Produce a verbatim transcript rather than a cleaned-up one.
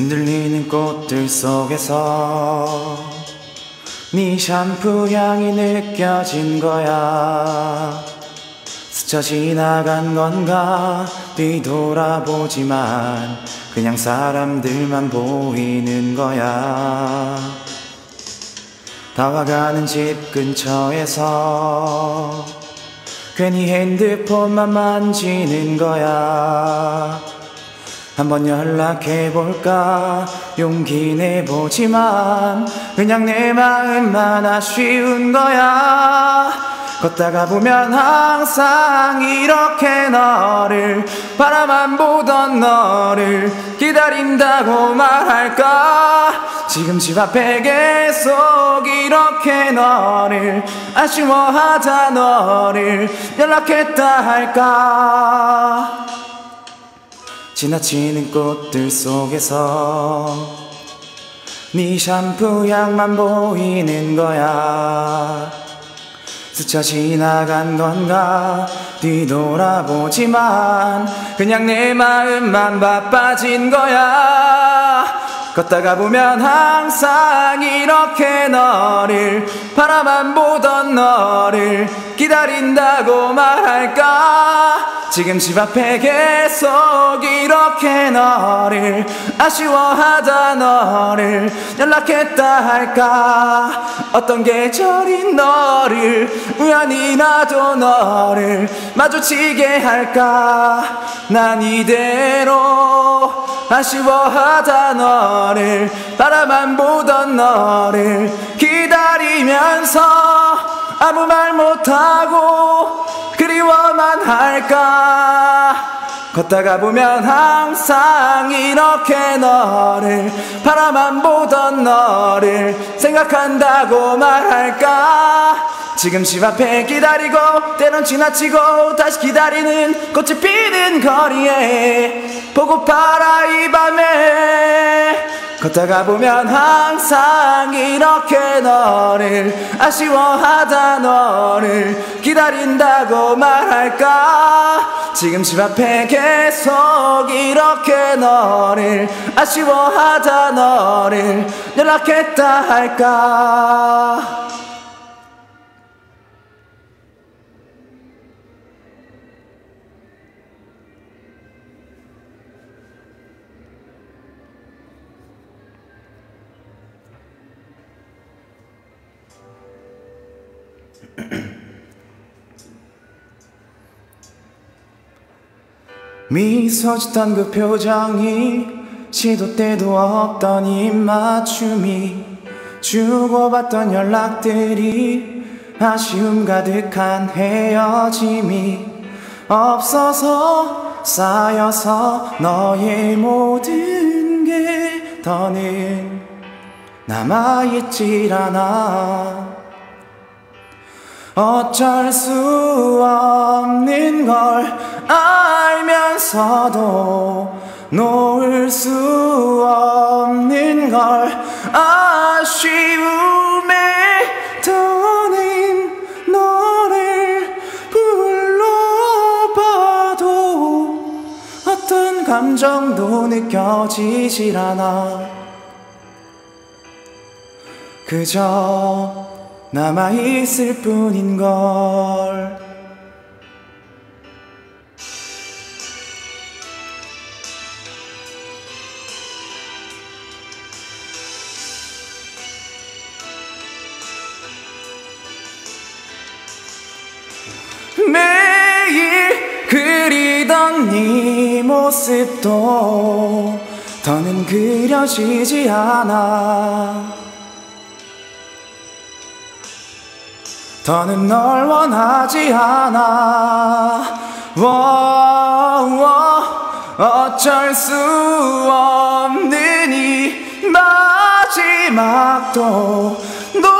흔들리는 꽃들 속에서 네 샴푸 향이 느껴진 거야. 스쳐 지나간 건가 뒤돌아보지만 그냥 사람들만 보이는 거야. 다와가는 집 근처에서 괜히 핸드폰만 만지는 거야. 한번 연락해볼까 용기 내보지만 그냥 내 마음만 아쉬운 거야. 걷다가 보면 항상 이렇게 너를 바라만 보던 너를 기다린다고 말할까. 지금 집 앞에 계속 이렇게 너를 아쉬워하다 너를 연락했다 할까. 지나치는 꽃들 속에서 네 샴푸 향만 보이는 거야. 스쳐 지나간 건가 뒤돌아보지만 그냥 내 마음만 바빠진 거야. 걷다가 보면 항상 이렇게 너를 바라만 보던 너를 기다린다고 말할까. 지금 집 앞에 계속 이렇게 너를 아쉬워하다 너를 연락했다 할까. 어떤 계절인 너를 우연히 나도 너를 마주치게 할까. 난 이대로 아쉬워하다 너를 바라만 보던 너를 기다리면서 아무 말 못하고 그리워만 할까. 걷다가 보면 항상 이렇게 너를 바라만 보던 너를 생각한다고 말할까. 지금 집 앞에 기다리고 때론 지나치고 다시 기다리는 꽃이 피는 거리에 보고파라 이 밤에. 걷다가 보면 항상 이렇게 너를 아쉬워하다 너를 기다린다고 말할까. 지금 집 앞에 계속 이렇게 너를 아쉬워하다 너를 연락했다 할까. 미소 짓던 그 표정이 시도 때도 없던 입맞춤이 주고받던 연락들이 아쉬움 가득한 헤어짐이 없어서 쌓여서 너의 모든 게 더는 남아있질 않아. 어쩔 수 없는 걸 알면서도 놓을 수 없는 걸 아쉬움에 더는 너를 불러봐도 어떤 감정도 느껴지질 않아. 그저 남아있을 뿐인걸. 매일 그리던 네 모습도 더는 그려지지 않아. 더는 널 원하지 않아. 워워, 어쩔 수 없는 이 마지막도